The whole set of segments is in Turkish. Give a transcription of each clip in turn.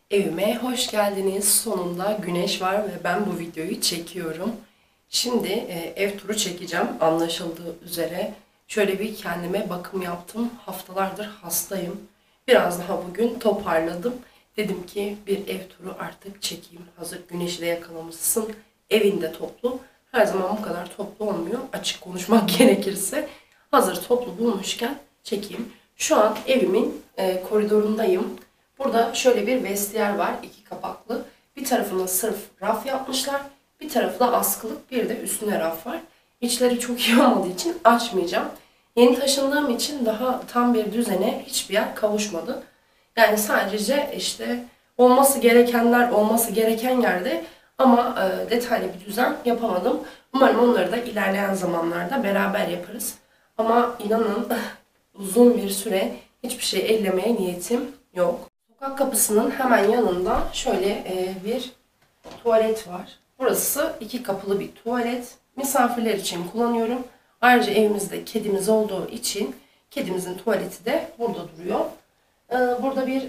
Evime hoş geldiniz. Sonunda güneş var ve ben bu videoyu çekiyorum. Şimdi ev turu çekeceğim anlaşıldığı üzere. Şöyle bir kendime bakım yaptım. Haftalardır hastayım. Biraz daha bugün toparladım. Dedim ki bir ev turu artık çekeyim. Hazır güneşi de yakalamışsın. Evinde toplu. Her zaman bu kadar toplu olmuyor. Açık konuşmak gerekirse. Hazır toplu bulmuşken çekeyim. Şu an evimin koridorundayım. Burada şöyle bir vestiyer var, iki kapaklı. Bir tarafına sırf raf yapmışlar. Bir tarafı da askılık, bir de üstüne raf var. İçleri çok iyi olmadığı için açmayacağım. Yeni taşındığım için daha tam bir düzene hiçbir yer kavuşmadı. Yani sadece işte olması gerekenler olması gereken yerde ama detaylı bir düzen yapamadım. Umarım onları da ilerleyen zamanlarda beraber yaparız. Ama inanın uzun bir süre hiçbir şey ellemeye niyetim yok. Sokak kapısının hemen yanında şöyle bir tuvalet var. Burası iki kapılı bir tuvalet. Misafirler için kullanıyorum. Ayrıca evimizde kedimiz olduğu için kedimizin tuvaleti de burada duruyor. Burada bir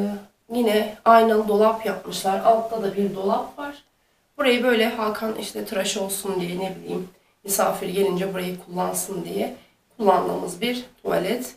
yine aynalı dolap yapmışlar. Altta da bir dolap var. Burayı böyle Hakan işte tıraş olsun diye ne bileyim misafir gelince burayı kullansın diye kullandığımız bir tuvalet.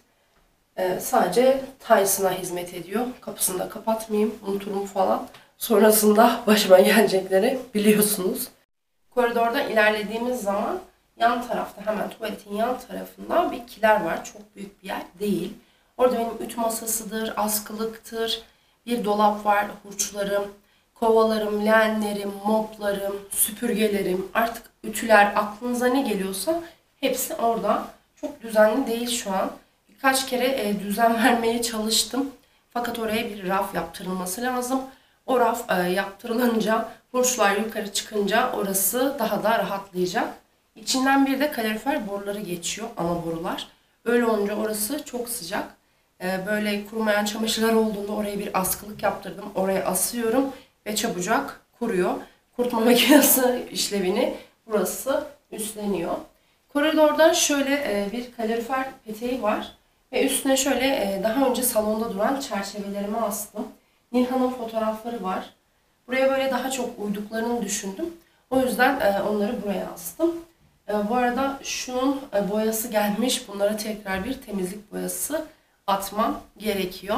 Sadece Tyson'a hizmet ediyor. Kapısını da kapatmayayım, unuturum falan. Sonrasında başıma gelecekleri biliyorsunuz. Koridorda ilerlediğimiz zaman yan tarafta hemen tuvaletin yan tarafında bir kiler var. Çok büyük bir yer değil. Orada benim ütü masasıdır, askılıktır, bir dolap var, hurçlarım, kovalarım, leğenlerim, moplarım, süpürgelerim, artık ütüler aklınıza ne geliyorsa hepsi orada. Çok düzenli değil şu an. Birkaç kere düzen vermeye çalıştım. Fakat oraya bir raf yaptırılması lazım. O raf yaptırılınca, hurçlar yukarı çıkınca orası daha da rahatlayacak. İçinden bir de kalorifer boruları geçiyor, ana borular. Öyle olunca orası çok sıcak. Böyle kurumayan çamaşırlar olduğunda oraya bir askılık yaptırdım. Oraya asıyorum ve çabucak kuruyor. Kurutma makinesi işlevini burası üstleniyor. Koridorda şöyle bir kalorifer peteği var. Ve üstüne şöyle daha önce salonda duran çerçevelerimi astım. Nilhan'ın fotoğrafları var. Buraya böyle daha çok uyduklarını düşündüm. O yüzden onları buraya astım. Bu arada şunun boyası gelmiş. Bunlara tekrar bir temizlik boyası atmam gerekiyor.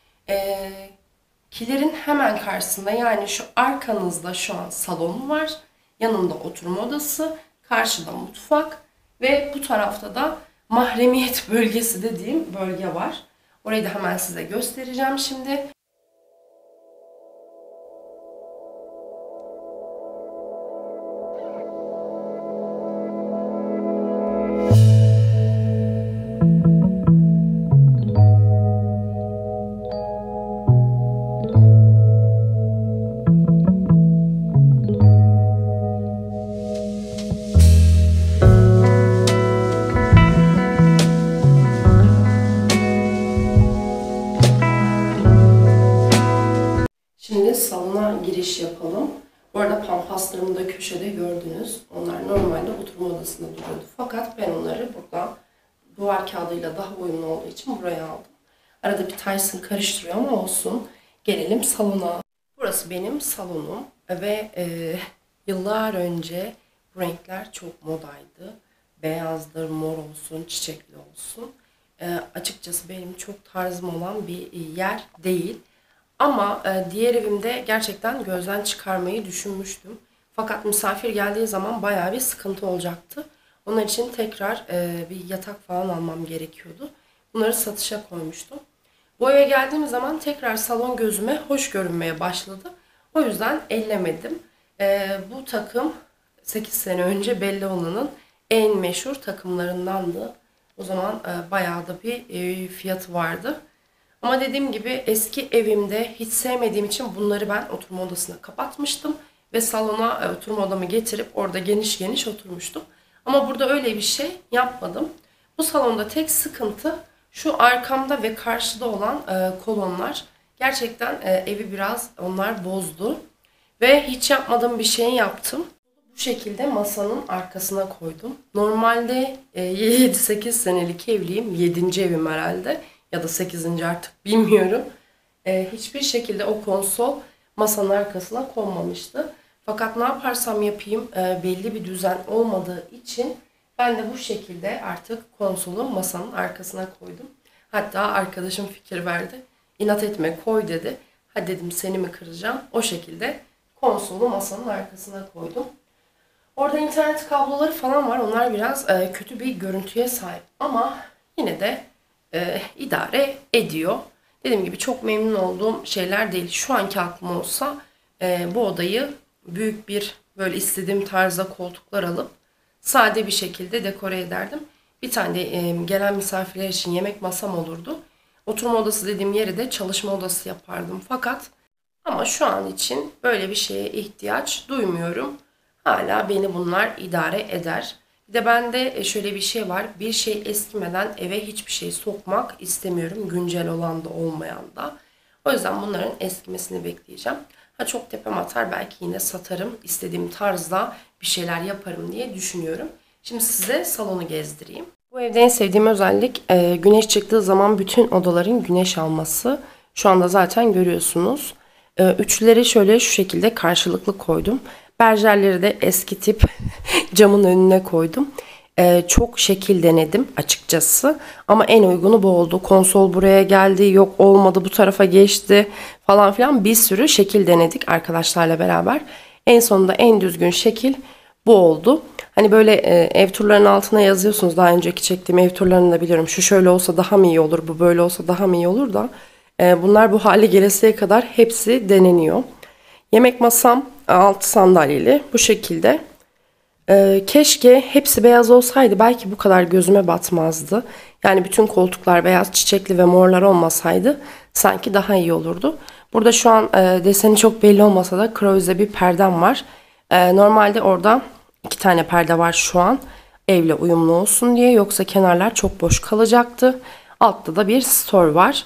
Kilerin hemen karşısında yani şu arkanızda şu an salon var. Yanında oturma odası, karşıda mutfak ve bu tarafta da mahremiyet bölgesi dediğim bölge var. Orayı da hemen size göstereceğim şimdi. Şimdi salona giriş yapalım. Bu arada pampaslarımı da köşede gördünüz. Onlar normalde oturma odasında duruyordu. Fakat ben onları burada duvar kağıdıyla daha uyumlu olduğu için buraya aldım. Arada bir Tyson karıştırıyor ama olsun. Gelelim salona. Burası benim salonum ve yıllar önce bu renkler çok modaydı. Beyazdır, mor olsun, çiçekli olsun. Açıkçası benim çok tarzım olan bir yer değil. Ama diğer evimde gerçekten gözden çıkarmayı düşünmüştüm. Fakat misafir geldiği zaman bayağı bir sıkıntı olacaktı. Onun için tekrar bir yatak falan almam gerekiyordu. Bunları satışa koymuştum. Bu eve geldiğim zaman tekrar salon gözüme hoş görünmeye başladı. O yüzden ellemedim. Bu takım 8 sene önce Bellona'nın en meşhur takımlarındandı. O zaman bayağı da bir fiyatı vardı. Ama dediğim gibi eski evimde hiç sevmediğim için bunları ben oturma odasına kapatmıştım. Ve salona oturma odamı getirip orada geniş geniş oturmuştum. Ama burada öyle bir şey yapmadım. Bu salonda tek sıkıntı şu arkamda ve karşıda olan kolonlar. Gerçekten evi biraz onlar bozdu. Ve hiç yapmadığım bir şey yaptım. Bu şekilde masanın arkasına koydum. Normalde 7-8 senelik evliyim. 7. evim herhalde. Ya da 8. artık bilmiyorum. Hiçbir şekilde o konsol masanın arkasına konmamıştı. Fakat ne yaparsam yapayım belli bir düzen olmadığı için ben de bu şekilde artık konsolu masanın arkasına koydum. Hatta arkadaşım fikir verdi. İnat etme, koy dedi. Hadi dedim, seni mi kıracağım? O şekilde konsolu masanın arkasına koydum. Orada internet kabloları falan var. Onlar biraz kötü bir görüntüye sahip. Ama yine de idare ediyor. Dediğim gibi çok memnun olduğum şeyler değil. Şu anki aklım olsa bu odayı büyük bir, böyle istediğim tarzda koltuklar alıp sade bir şekilde dekore ederdim. Bir tane de gelen misafirler için yemek masam olurdu. Oturma odası dediğim yeri de çalışma odası yapardım. Fakat ama şu an için böyle bir şeye ihtiyaç duymuyorum. Hala beni bunlar idare eder. Bir de bende şöyle bir şey var. Bir şey eskimeden eve hiçbir şey sokmak istemiyorum. Güncel olan da olmayan da. O yüzden bunların eskimesini bekleyeceğim. Ha, çok tepem atar, belki yine satarım. İstediğim tarzda bir şeyler yaparım diye düşünüyorum. Şimdi size salonu gezdireyim. Bu evde en sevdiğim özellik güneş çıktığı zaman bütün odaların güneş alması. Şu anda zaten görüyorsunuz. Üçleri şöyle şu şekilde karşılıklı koydum. Berjerleri de eski tip camın önüne koydum. Çok şekil denedim açıkçası. Ama en uygunu bu oldu. Konsol buraya geldi, yok olmadı, bu tarafa geçti falan filan, bir sürü şekil denedik arkadaşlarla beraber. En sonunda en düzgün şekil bu oldu. Hani böyle ev turlarının altına yazıyorsunuz. Daha önceki çektiğim ev turlarını da biliyorum. Şu şöyle olsa daha mı iyi olur, bu böyle olsa daha mı iyi olur da. Bunlar bu hale gelesiye kadar hepsi deneniyor. Yemek masam 6 sandalyeli bu şekilde. Keşke hepsi beyaz olsaydı, belki bu kadar gözüme batmazdı. Yani bütün koltuklar beyaz, çiçekli ve morlar olmasaydı sanki daha iyi olurdu. Burada şu an deseni çok belli olmasa da krovize bir perdem var. Normalde orada 2 tane perde var şu an. Evle uyumlu olsun diye, yoksa kenarlar çok boş kalacaktı. Altta da bir store var.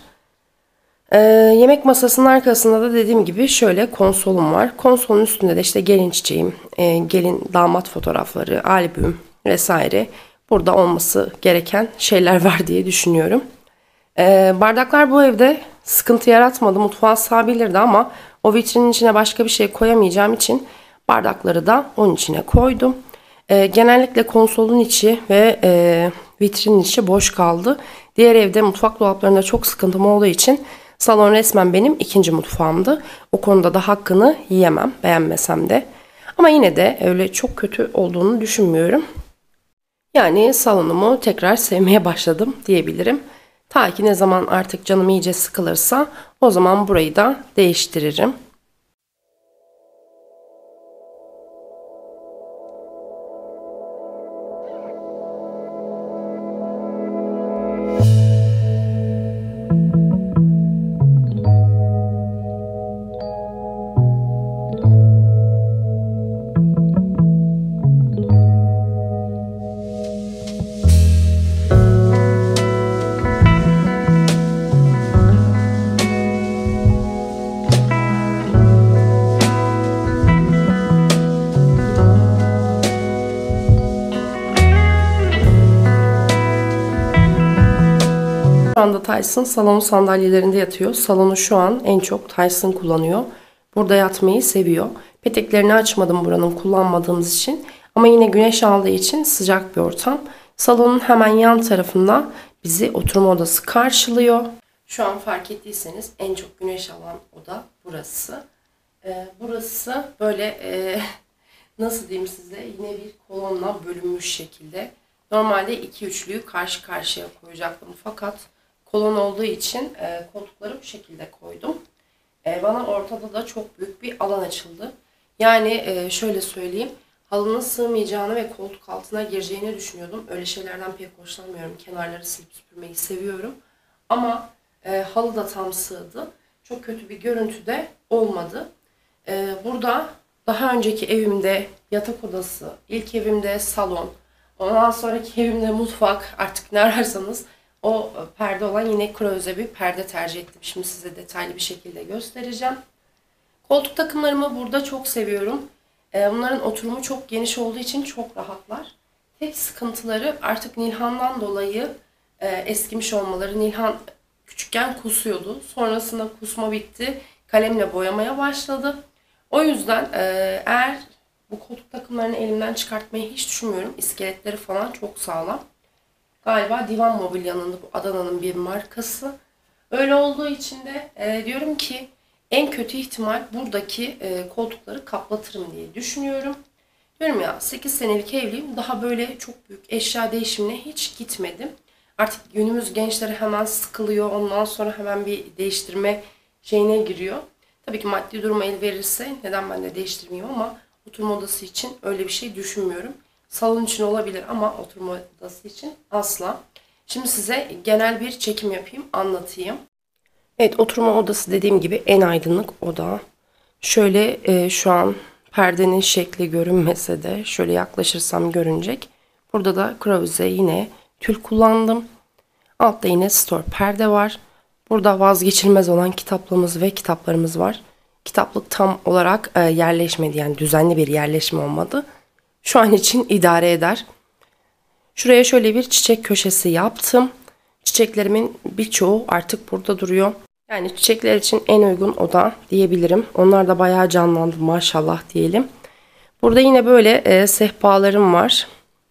Yemek masasının arkasında da dediğim gibi şöyle konsolum var. Konsolun üstünde de işte gelin çiçeğim, gelin damat fotoğrafları, albüm vesaire burada olması gereken şeyler var diye düşünüyorum. Bardaklar bu evde sıkıntı yaratmadı. Mutfağa sığabilirdi ama o vitrinin içine başka bir şey koyamayacağım için bardakları da onun içine koydum. Genellikle konsolun içi ve vitrinin içi boş kaldı. Diğer evde mutfak dolaplarında çok sıkıntım olduğu için salon resmen benim ikinci mutfağımdı. O konuda da hakkını yiyemem, beğenmesem de. Ama yine de öyle çok kötü olduğunu düşünmüyorum. Yani salonumu tekrar sevmeye başladım diyebilirim. Ta ki ne zaman artık canım iyice sıkılırsa o zaman burayı da değiştiririm. Şu anda Tyson salon sandalyelerinde yatıyor. Salonu şu an en çok Tyson kullanıyor. Burada yatmayı seviyor. Peteklerini açmadım buranın, kullanmadığımız için. Ama yine güneş aldığı için sıcak bir ortam. Salonun hemen yan tarafında bizi oturma odası karşılıyor. Şu an fark ettiyseniz en çok güneş alan oda burası. Burası böyle nasıl diyeyim size, yine bir kolonla bölünmüş şekilde. Normalde 2-3'lüyü karşı karşıya koyacaktım. Fakat kolon olduğu için koltukları bu şekilde koydum. Bana ortada da çok büyük bir alan açıldı. Yani şöyle söyleyeyim. Halının sığmayacağını ve koltuk altına gireceğini düşünüyordum. Öyle şeylerden pek hoşlanmıyorum. Kenarları silip süpürmeyi seviyorum. Ama halı da tam sığdı. Çok kötü bir görüntü de olmadı. Burada daha önceki evimde yatak odası, ilk evimde salon, ondan sonraki evimde mutfak, artık ne ararsanız o perde olan yine kroze bir perde tercih ettim. Şimdi size detaylı bir şekilde göstereceğim. Koltuk takımlarımı burada çok seviyorum. Bunların oturumu çok geniş olduğu için çok rahatlar. Tek sıkıntıları artık Nilhan'dan dolayı eskimiş olmaları. Nilhan küçükken kusuyordu. Sonrasında kusma bitti. Kalemle boyamaya başladı. O yüzden eğer bu koltuk takımlarını elimden çıkartmayı hiç düşünmüyorum. İskeletleri falan çok sağlam. Galiba Divan Mobilya'nın bu Adana'nın bir markası. Öyle olduğu için de diyorum ki en kötü ihtimal buradaki koltukları kaplatırım diye düşünüyorum. Diyorum ya 8 senelik evliyim. Daha böyle çok büyük eşya değişimine hiç gitmedim. Artık günümüz gençleri hemen sıkılıyor. Ondan sonra hemen bir değiştirme şeyine giriyor. Tabii ki maddi duruma el verirse neden ben de değiştirmeyeyim ama oturma odası için öyle bir şey düşünmüyorum. Salon için olabilir ama oturma odası için asla. Şimdi size genel bir çekim yapayım, anlatayım. Evet, oturma odası dediğim gibi en aydınlık oda. Şöyle şu an perdenin şekli görünmese de şöyle yaklaşırsam görünecek. Burada da kravize yine tül kullandım. Altta yine store perde var. Burada vazgeçilmez olan kitaplığımız ve kitaplarımız var. Kitaplık tam olarak yerleşmedi, yani düzenli bir yerleşme olmadı. Şu an için idare eder. Şuraya şöyle bir çiçek köşesi yaptım. Çiçeklerimin birçoğu artık burada duruyor. Yani çiçekler için en uygun oda diyebilirim. Onlar da bayağı canlandı maşallah diyelim. Burada yine böyle sehpalarım var.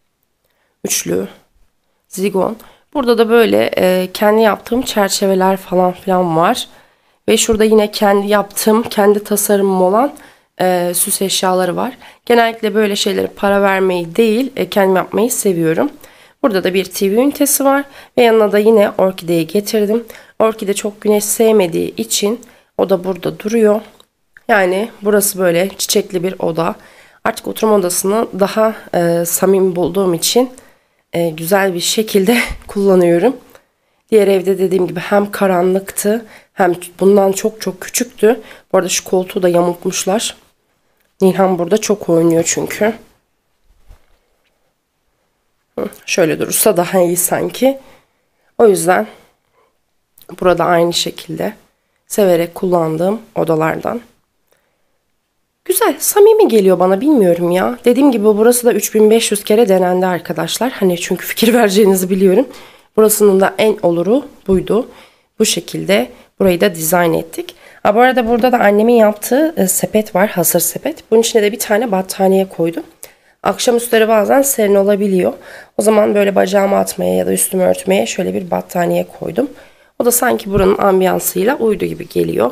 Üçlü, zigon. Burada da böyle kendi yaptığım çerçeveler falan filan var. Ve şurada yine kendi yaptığım, kendi tasarımım olan süs eşyaları var. Genellikle böyle şeylere para vermeyi değil, kendim yapmayı seviyorum. Burada da bir TV ünitesi var. Ve yanına da yine orkideyi getirdim. Orkide çok güneş sevmediği için o da burada duruyor. Yani burası böyle çiçekli bir oda. Artık oturma odasını daha samimi bulduğum için güzel bir şekilde kullanıyorum. Diğer evde dediğim gibi hem karanlıktı hem bundan çok çok küçüktü. Bu arada şu koltuğu da yamultmuşlar. Nilhan burada çok oynuyor çünkü. Şöyle durursa daha iyi sanki. O yüzden burada aynı şekilde severek kullandığım odalardan. Güzel, samimi geliyor bana, bilmiyorum ya. Dediğim gibi burası da 3500 kere denendi arkadaşlar. Hani çünkü fikir vereceğinizi biliyorum. Burasının da en oluru buydu. Bu şekilde burayı da dizayn ettik. Bu arada burada da annemin yaptığı sepet var, hazır sepet. Bunun içine de bir tane battaniye koydum. Akşamüstleri bazen serin olabiliyor. O zaman böyle bacağımı atmaya ya da üstümü örtmeye şöyle bir battaniye koydum. O da sanki buranın ambiyansıyla uydu gibi geliyor.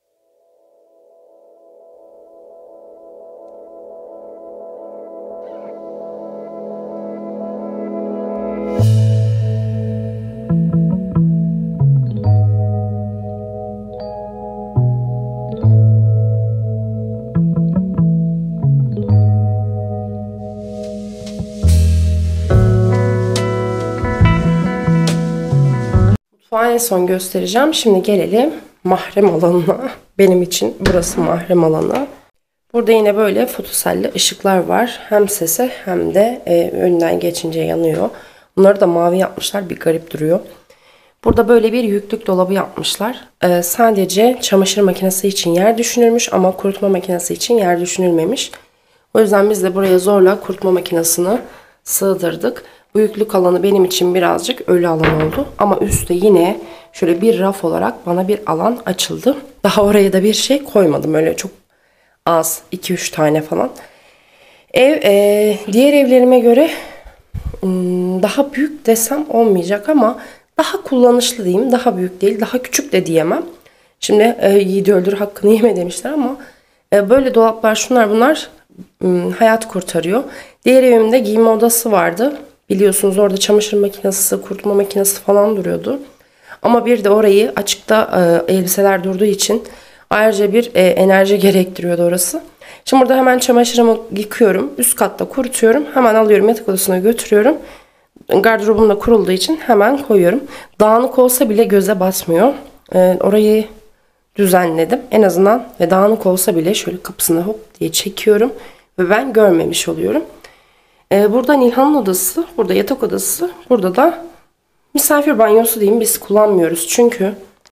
Mutfağı en son göstereceğim. Şimdi gelelim mahrem alanına. Benim için burası mahrem alanı. Burada yine böyle fotoselli ışıklar var. Hem sese hem de önünden geçince yanıyor. Bunları da mavi yapmışlar. Bir garip duruyor. Burada böyle bir yüklük dolabı yapmışlar. Sadece çamaşır makinesi için yer düşünülmüş ama kurutma makinesi için yer düşünülmemiş. O yüzden biz de buraya zorla kurutma makinesini sığdırdık. Bu yüklük alanı benim için birazcık ölü alan oldu. Ama üstte yine şöyle bir raf olarak bana bir alan açıldı. Daha oraya da bir şey koymadım. Öyle çok az, 2-3 tane falan. Ev diğer evlerime göre daha büyük desem olmayacak ama daha kullanışlı diyeyim. Daha büyük değil, daha küçük de diyemem. Şimdi yiğidi öldür hakkını yeme demişler ama böyle dolaplar, şunlar bunlar hayat kurtarıyor. Diğer evimde giyinme odası vardı. Biliyorsunuz orada çamaşır makinesi, kurutma makinesi falan duruyordu. Ama bir de orayı açıkta elbiseler durduğu için ayrıca bir enerji gerektiriyordu orası. Şimdi burada hemen çamaşırımı yıkıyorum. Üst katta kurutuyorum. Hemen alıyorum, yatak odasına götürüyorum. Gardırobum da kurulduğu için hemen koyuyorum. Dağınık olsa bile göze batmıyor. Orayı düzenledim. En azından dağınık olsa bile şöyle kapısına hop diye çekiyorum. Ve ben görmemiş oluyorum. Burada Nilhan'ın odası, burada yatak odası, burada da misafir banyosu diyeyim, biz kullanmıyoruz çünkü.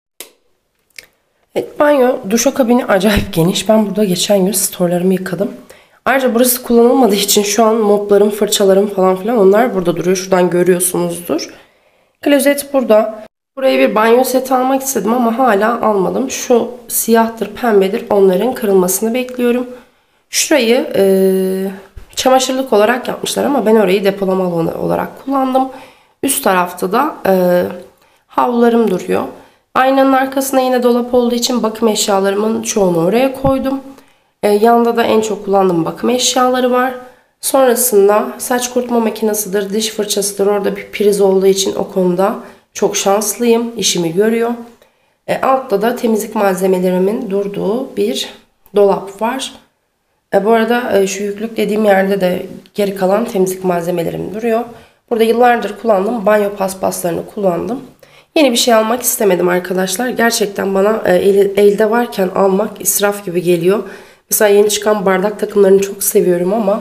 Evet, banyo, duşakabini acayip geniş. Ben burada geçen gün storlarımı yıkadım. Ayrıca burası kullanılmadığı için şu an moplarım, fırçalarım falan filan onlar burada duruyor. Şuradan görüyorsunuzdur. Klozet burada. Buraya bir banyo seti almak istedim ama hala almadım. Şu siyahtır, pembedir. Onların kırılmasını bekliyorum. Şurayı çamaşırlık olarak yapmışlar ama ben orayı depolama alanı olarak kullandım. Üst tarafta da havlularım duruyor. Aynanın arkasına yine dolap olduğu için bakım eşyalarımın çoğunu oraya koydum. Yanında da en çok kullandığım bakım eşyaları var. Sonrasında saç kurutma makinesidir, diş fırçasıdır. Orada bir priz olduğu için o konuda çok şanslıyım. İşimi görüyor. Altta da temizlik malzemelerimin durduğu bir dolap var. Bu arada şu yüklük dediğim yerde de geri kalan temizlik malzemelerim duruyor. Burada yıllardır kullandığım banyo paspaslarını kullandım. Yeni bir şey almak istemedim arkadaşlar. Gerçekten bana elde varken almak israf gibi geliyor. Mesela yeni çıkan bardak takımlarını çok seviyorum ama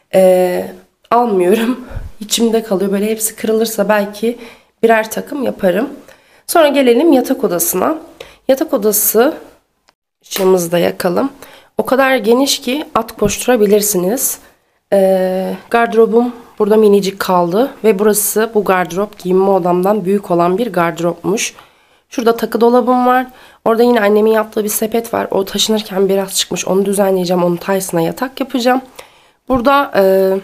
almıyorum. İçimde kalıyor. Böyle hepsi kırılırsa belki birer takım yaparım. Sonra gelelim yatak odasına. Yatak odası, ışığımızı da yakalım. O kadar geniş ki at koşturabilirsiniz. Gardırobum burada minicik kaldı. Ve burası, bu gardırop giyinme odamdan büyük olan bir gardıropmuş. Şurada takı dolabım var. Orada yine annemin yaptığı bir sepet var. O taşınırken biraz çıkmış. Onu düzenleyeceğim. Onun taysına yatak yapacağım. Burada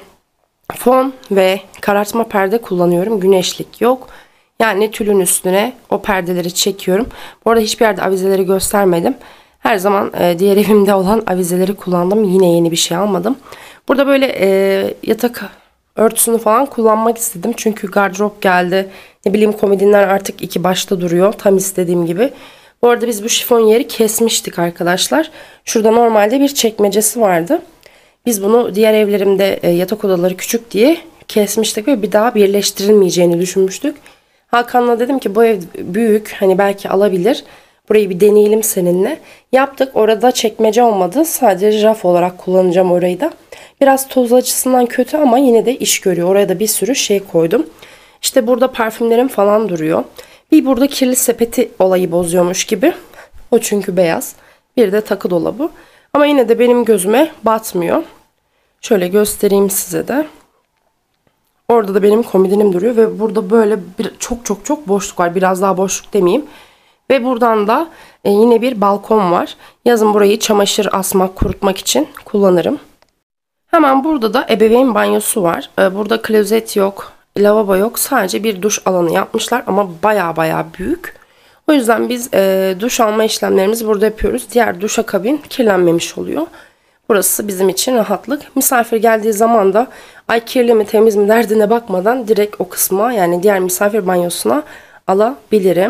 fon ve karartma perde kullanıyorum. Güneşlik yok. Yani tülün üstüne o perdeleri çekiyorum. Bu arada hiçbir yerde avizeleri göstermedim. Her zaman diğer evimde olan avizeleri kullandım. Yine yeni bir şey almadım. Burada böyle yatak örtüsünü falan kullanmak istedim. Çünkü gardırop geldi. Ne bileyim, komodinler artık iki başta duruyor. Tam istediğim gibi. Bu arada biz bu şifon yeri kesmiştik arkadaşlar. Şurada normalde bir çekmecesi vardı. Biz bunu diğer evlerimde yatak odaları küçük diye kesmiştik ve bir daha birleştirilmeyeceğini düşünmüştük. Hakan'la dedim ki bu ev büyük, hani belki alabilir. Burayı bir deneyelim seninle. Yaptık. Orada çekmece olmadı. Sadece raf olarak kullanacağım orayı da. Biraz toz açısından kötü ama yine de iş görüyor. Oraya da bir sürü şey koydum. İşte burada parfümlerim falan duruyor. Bir burada kirli sepeti olayı bozuyormuş gibi. O çünkü beyaz. Bir de takı dolabı. Ama yine de benim gözüme batmıyor. Şöyle göstereyim size de. Orada da benim komodinim duruyor ve burada böyle çok boşluk var. Biraz daha boşluk demeyeyim. Ve buradan da yine bir balkon var. Yazın burayı çamaşır asmak, kurutmak için kullanırım. Hemen burada da ebeveyn banyosu var. Burada klozet yok, lavabo yok. Sadece bir duş alanı yapmışlar ama baya büyük. O yüzden biz duş alma işlemlerimizi burada yapıyoruz. Diğer duşakabin kirlenmemiş oluyor. Burası bizim için rahatlık. Misafir geldiği zaman da ay kirli mi temiz mi derdine bakmadan direkt o kısma, yani diğer misafir banyosuna alabilirim.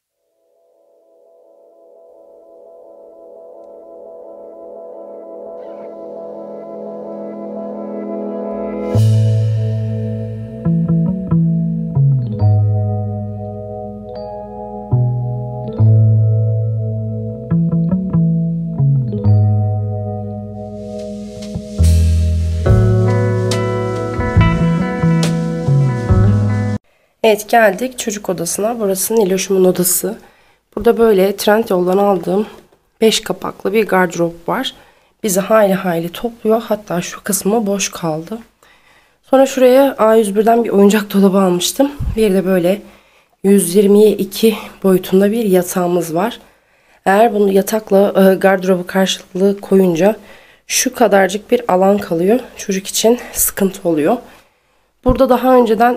Evet, geldik çocuk odasına. Burası Niloş'umun odası. Burada böyle Trendyol'dan aldığım 5 kapaklı bir gardırop var. Bizi hayli topluyor. Hatta şu kısmı boş kaldı. Sonra şuraya A101'den bir oyuncak dolabı almıştım. Bir de böyle 120'ye 2 boyutunda bir yatağımız var. Eğer bunu yatakla gardırobu karşılıklı koyunca şu kadarcık bir alan kalıyor. Çocuk için sıkıntı oluyor. Burada daha önceden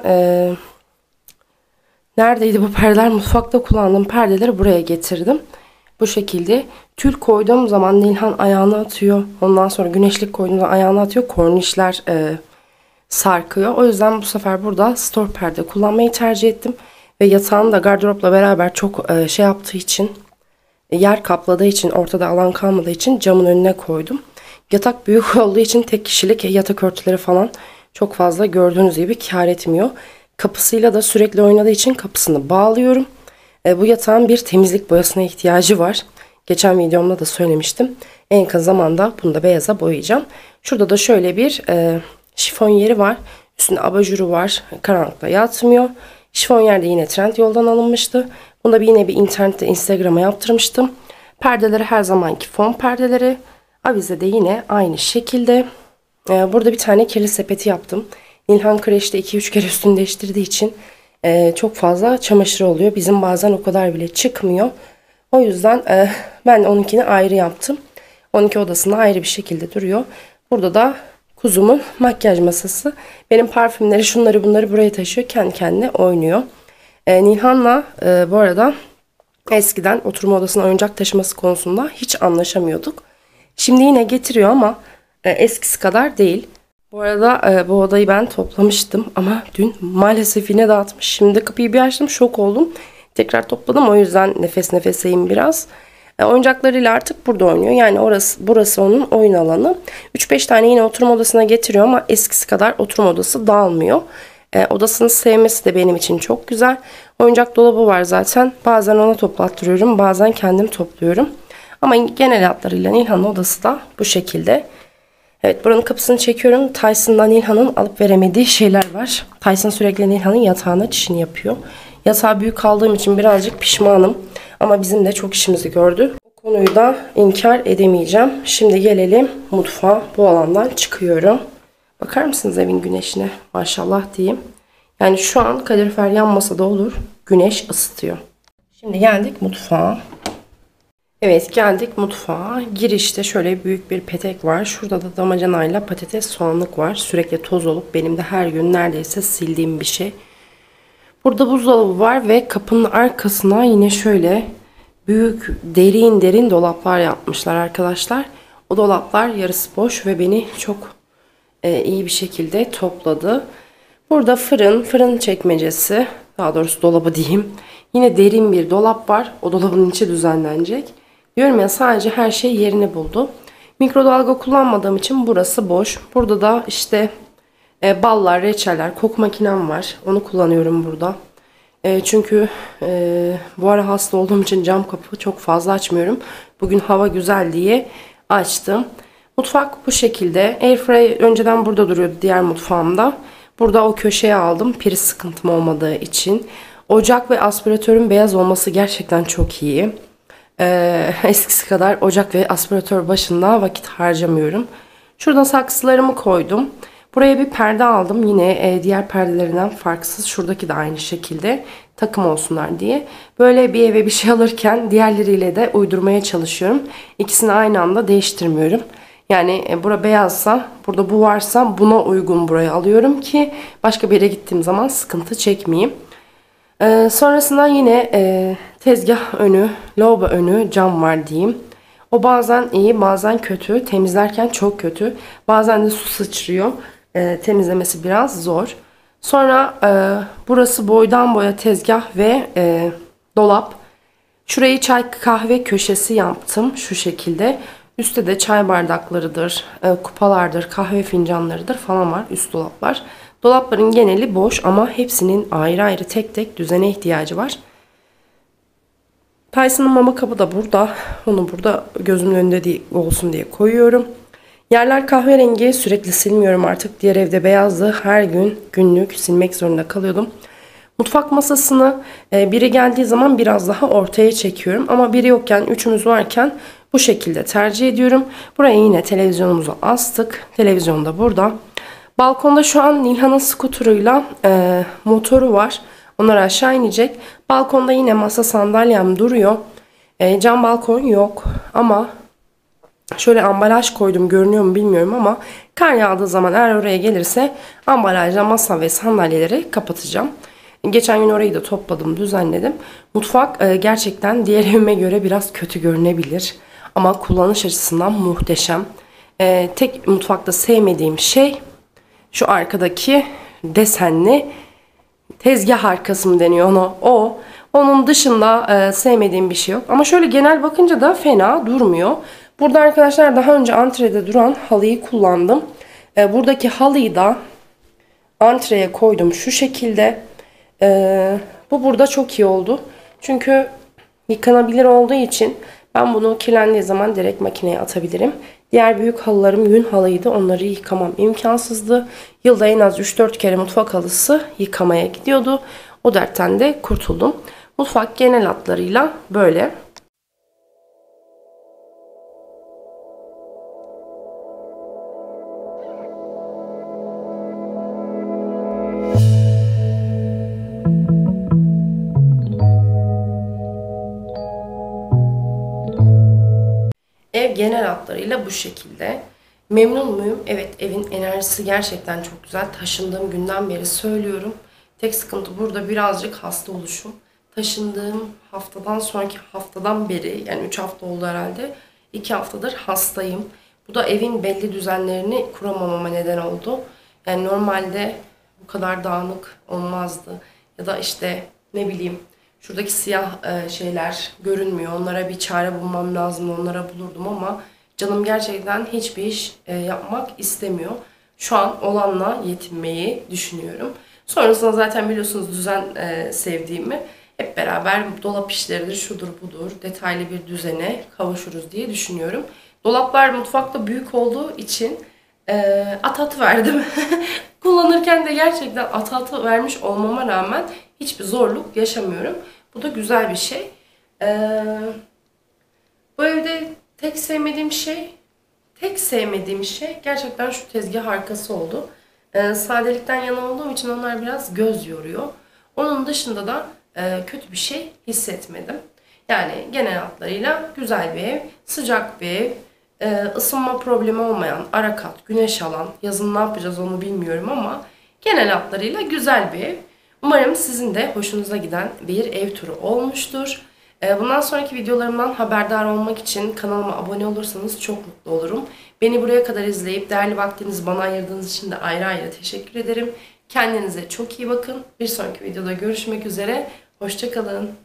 neredeydi bu perdeler? Mutfakta kullandığım perdeleri buraya getirdim. Bu şekilde tül koyduğum zaman Nilhan ayağını atıyor. Ondan sonra güneşlik koyduğumda ayağını atıyor. Kornişler sarkıyor. O yüzden bu sefer burada store perde kullanmayı tercih ettim. Ve yatağını da gardıropla beraber çok şey yaptığı için, yer kapladığı için, ortada alan kalmadığı için camın önüne koydum. Yatak büyük olduğu için tek kişilik yatak örtüleri falan çok fazla gördüğünüz gibi kâr etmiyor. Kapısıyla da sürekli oynadığı için kapısını bağlıyorum. Bu yatağın bir temizlik boyasına ihtiyacı var. Geçen videomda da söylemiştim. En kısa zamanda bunu da beyaza boyayacağım. Şurada da şöyle bir şifon yeri var. Üstünde abajuru var. Karanlıkta yatmıyor. Şifon yerde yine Trendyol'dan alınmıştı. Bunu da yine bir internette, Instagram'a yaptırmıştım. Perdeleri her zamanki fon perdeleri. Avize de yine aynı şekilde. Burada bir tane kirli sepeti yaptım. Nilhan kreşte 2-3 kere üstünü değiştirdiği için çok fazla çamaşır oluyor. Bizim bazen o kadar bile çıkmıyor. O yüzden ben onunkini ayrı yaptım. 12 odasında ayrı bir şekilde duruyor. Burada da kuzumun makyaj masası. Benim parfümleri şunları bunları buraya taşıyor. Kendi kendine oynuyor. Nilhan'la bu arada eskiden oturma odasına oyuncak taşıması konusunda hiç anlaşamıyorduk. Şimdi yine getiriyor ama eskisi kadar değil. Bu arada bu odayı ben toplamıştım ama dün maalesef yine dağıtmış. Şimdi kapıyı bir açtım, şok oldum. Tekrar topladım, o yüzden nefes nefeseyim biraz. Oyuncaklarıyla artık burada oynuyor. Yani burası onun oyun alanı. 3-5 tane yine oturma odasına getiriyor ama eskisi kadar oturma odası dağılmıyor. Odasını sevmesi de benim için çok güzel. Oyuncak dolabı var zaten. Bazen ona toplattırıyorum, bazen kendim topluyorum. Ama genel hatlarıyla Nilhan'ın odası da bu şekilde. Evet, buranın kapısını çekiyorum. Tyson'dan Nilhan'ın alıp veremediği şeyler var. Tyson sürekli Nilhan'ın yatağına çişini yapıyor. Yatağı büyük kaldığım için birazcık pişmanım. Ama bizim de çok işimizi gördü. Bu konuyu da inkar edemeyeceğim. Şimdi gelelim mutfağa. Bu alandan çıkıyorum. Bakar mısınız evin güneşine? Maşallah diyeyim. Yani şu an kalorifer yanmasa da olur. Güneş ısıtıyor. Şimdi geldik mutfağa. Evet, geldik mutfağa. Girişte şöyle büyük bir petek var. Şurada da damacanayla patates soğanlık var. Sürekli toz olup benim de her gün neredeyse sildiğim bir şey. Burada buzdolabı var ve kapının arkasına yine şöyle büyük derin derin dolaplar yapmışlar arkadaşlar. O dolaplar yarısı boş ve beni çok iyi bir şekilde topladı. Burada fırın çekmecesi, daha doğrusu dolabı diyeyim. Yine derin bir dolap var. O dolabın içi düzenlenecek. Diyorum ya, sadece her şey yerini buldu. Mikrodalga kullanmadığım için burası boş. Burada da işte ballar, reçeller, kok makinem var. Onu kullanıyorum burada. Çünkü bu ara hasta olduğum için cam kapı çok fazla açmıyorum. Bugün hava güzel diye açtım. Mutfak bu şekilde. Airfryer önceden burada duruyordu, diğer mutfağımda. Burada o köşeye aldım, priz sıkıntım olmadığı için. Ocak ve aspiratörün beyaz olması gerçekten çok iyi. Eskisi kadar ocak ve aspiratör başında vakit harcamıyorum. Şurada saksılarımı koydum. Buraya bir perde aldım. Yine diğer perdelerinden farksız. Şuradaki de aynı şekilde takım olsunlar diye. Böyle bir eve bir şey alırken diğerleriyle de uydurmaya çalışıyorum. İkisini aynı anda değiştirmiyorum. Yani bura beyazsa, burada bu varsa buna uygun buraya alıyorum ki başka bir yere gittiğim zaman sıkıntı çekmeyeyim. Sonrasında yine tezgah önü, lavabo önü cam var diyeyim. O bazen iyi, bazen kötü. Temizlerken çok kötü. Bazen de su sıçrıyor. Temizlemesi biraz zor. Sonra burası boydan boya tezgah ve dolap. Şurayı çay kahve köşesi yaptım şu şekilde. Üstte de çay bardaklarıdır, kupalardır, kahve fincanlarıdır falan var, üst dolaplar. Dolapların geneli boş ama hepsinin ayrı ayrı tek tek düzene ihtiyacı var. Tyson'ın mama kabı da burada. Onu burada gözümün önünde olsun diye koyuyorum. Yerler kahverengi, sürekli silmiyorum artık. Diğer evde beyazdı. Her gün günlük silmek zorunda kalıyordum. Mutfak masasını biri geldiği zaman biraz daha ortaya çekiyorum. Ama biri yokken, üçümüz varken bu şekilde tercih ediyorum. Buraya yine televizyonumuzu astık. Televizyon da burada. Balkonda şu an Nilhan'ın skuturuyla motoru var. Onlar aşağı inecek. Balkonda yine masa sandalyem duruyor. Cam balkon yok ama şöyle ambalaj koydum, görünüyor mu bilmiyorum ama kar yağdığı zaman eğer oraya gelirse ambalajla masa ve sandalyeleri kapatacağım. Geçen gün orayı da topladım, düzenledim. Mutfak gerçekten diğer evime göre biraz kötü görünebilir. Ama kullanış açısından muhteşem. Tek mutfakta sevmediğim şey şu arkadaki desenli tezgah arkası mı deniyor ona? O. Onun dışında sevmediğim bir şey yok. Ama şöyle genel bakınca da fena durmuyor. Burada arkadaşlar daha önce antrede duran halıyı kullandım. Buradaki halıyı da antreye koydum şu şekilde. Bu burada çok iyi oldu. Çünkü yıkanabilir olduğu için ben bunu kirlendiği zaman direkt makineye atabilirim. Diğer büyük halılarım yün halıydı. Onları yıkamam imkansızdı. Yılda en az 3-4 kere mutfak halısı yıkamaya gidiyordu. O dertten de kurtuldum. Mutfak genel hatlarıyla böyle. genel hatlarıyla bu şekilde. Memnun muyum? Evet, evin enerjisi gerçekten çok güzel. Taşındığım günden beri söylüyorum. Tek sıkıntı burada birazcık hasta oluşum. Taşındığım haftadan sonraki haftadan beri, yani 3 hafta oldu herhalde, 2 haftadır hastayım. Bu da evin belli düzenlerini kuramamama neden oldu. Yani normalde bu kadar dağınık olmazdı. Ya da işte ne bileyim, şuradaki siyah şeyler görünmüyor. Onlara bir çare bulmam lazım. Onlara bulurdum ama canım gerçekten hiçbir iş yapmak istemiyor. Şu an olanla yetinmeyi düşünüyorum. Sonrasında zaten biliyorsunuz düzen sevdiğimi. Hep beraber dolap işleridir, şudur budur, detaylı bir düzene kavuşuruz diye düşünüyorum. Dolaplar mutfakta büyük olduğu için at verdim. Kullanırken de gerçekten at vermiş olmama rağmen hiçbir zorluk yaşamıyorum. Bu da güzel bir şey. Bu evde tek sevmediğim şey gerçekten şu tezgah arkası oldu. Sadelikten yana olduğum için onlar biraz göz yoruyor. Onun dışında da kötü bir şey hissetmedim. Yani genel hatlarıyla güzel bir ev, sıcak bir ev, ısınma problemi olmayan, ara kat, güneş alan, yazın ne yapacağız onu bilmiyorum ama genel hatlarıyla güzel bir ev. Umarım sizin de hoşunuza giden bir ev turu olmuştur. Bundan sonraki videolarımdan haberdar olmak için kanalıma abone olursanız çok mutlu olurum. Beni buraya kadar izleyip değerli vaktinizi bana ayırdığınız için de ayrı ayrı teşekkür ederim. Kendinize çok iyi bakın. Bir sonraki videoda görüşmek üzere. Hoşça kalın.